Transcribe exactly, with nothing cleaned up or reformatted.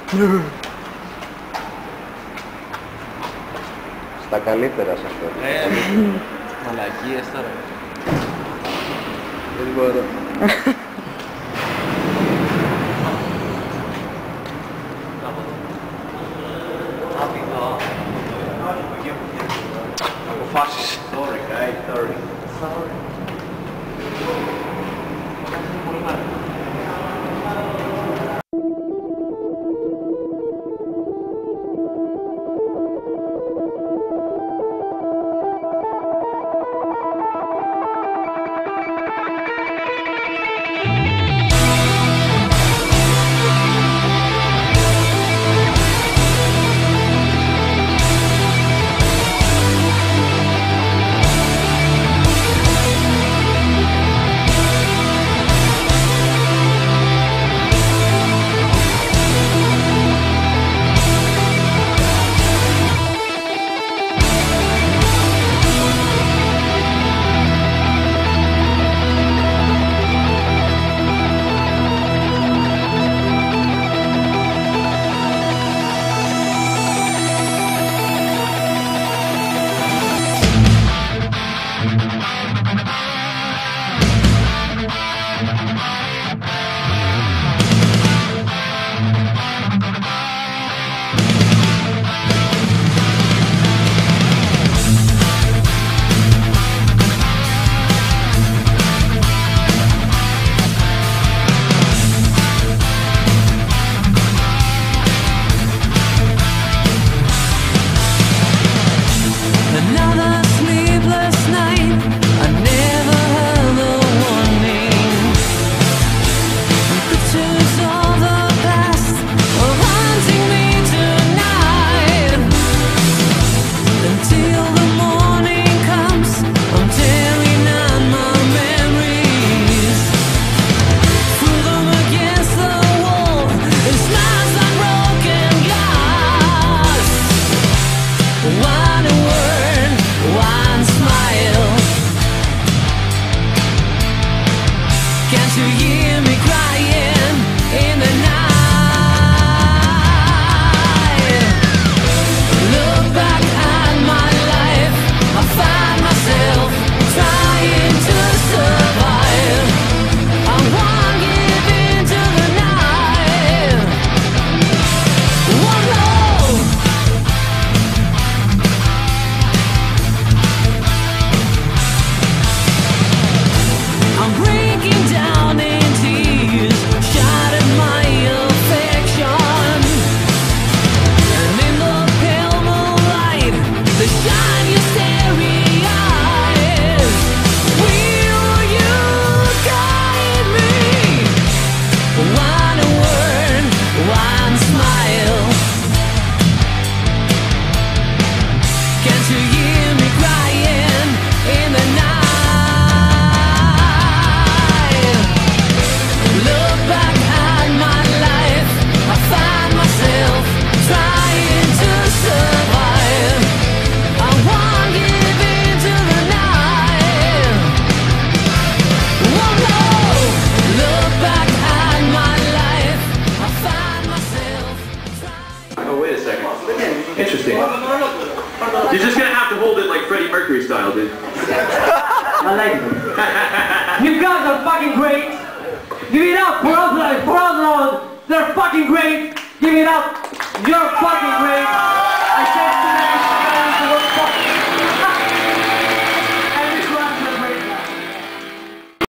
Στα καλύτερα σε αυτό. Ε, μαλακίες τώρα. Δεν μπορώ. Αποφάσεις. Sorry, guys, sorry. Sorry. Interesting. You're just gonna have to hold it like Freddie Mercury style, dude. I like them. You guys are fucking great. Give it up for us, for us, they're fucking great. Give it up. You're fucking great.